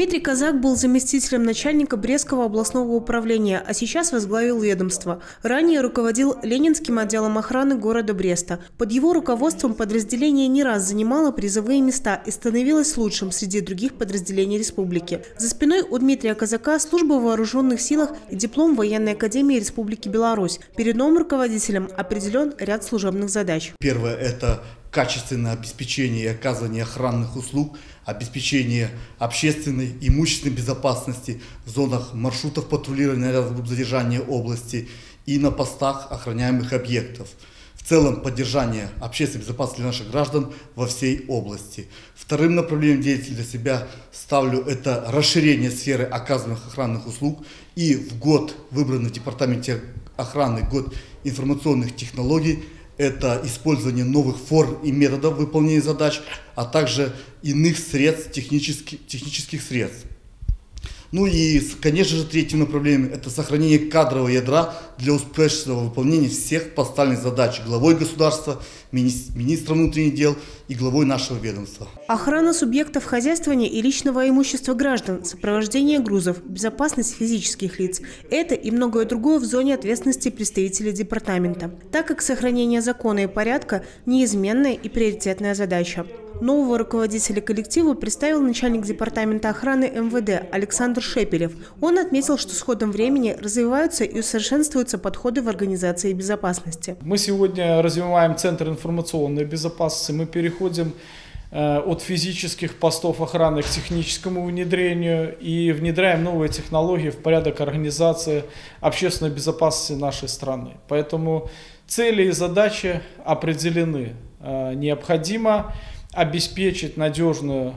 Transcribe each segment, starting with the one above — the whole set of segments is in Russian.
Дмитрий Казак был заместителем начальника Брестского областного управления, а сейчас возглавил ведомство. Ранее руководил Ленинским отделом охраны города Бреста. Под его руководством подразделение не раз занимало призовые места и становилось лучшим среди других подразделений республики. За спиной у Дмитрия Казака служба в вооруженных силах и диплом Военной академии Республики Беларусь. Перед новым руководителем определен ряд служебных задач. Первое – это качественное обеспечение и оказывание охранных услуг, обеспечение общественной и имущественной безопасности в зонах маршрутов патрулирования рядов групп задержания области и на постах охраняемых объектов. В целом поддержание общественной безопасности наших граждан во всей области. Вторым направлением деятельности для себя ставлю это расширение сферы оказываемых охранных услуг. И в год, выбранный в департаменте охраны, год информационных технологий, это использование новых форм и методов выполнения задач, а также иных средств, технических средств. Ну и, конечно же, третьим направлением – это сохранение кадрового ядра для успешного выполнения всех поставленных задач главой государства, министром внутренних дел и главой нашего ведомства. Охрана субъектов хозяйствования и личного имущества граждан, сопровождение грузов, безопасность физических лиц – это и многое другое в зоне ответственности представителей департамента, так как сохранение закона и порядка – неизменная и приоритетная задача. Нового руководителя коллектива представил начальник департамента охраны МВД Александр Шепелев. Он отметил, что с ходом времени развиваются и усовершенствуются подходы в организации безопасности. Мы сегодня развиваем Центр информационной безопасности. Мы переходим от физических постов охраны к техническому внедрению и внедряем новые технологии в порядок организации общественной безопасности нашей страны. Поэтому цели и задачи определены. Необходимо обеспечить надежность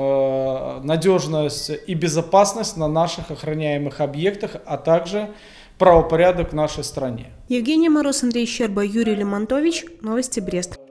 и безопасность на наших охраняемых объектах, а также правопорядок в нашей стране. Евгения Мороз, Андрей Щерба, Юрий Лемонтович. Новости Брест.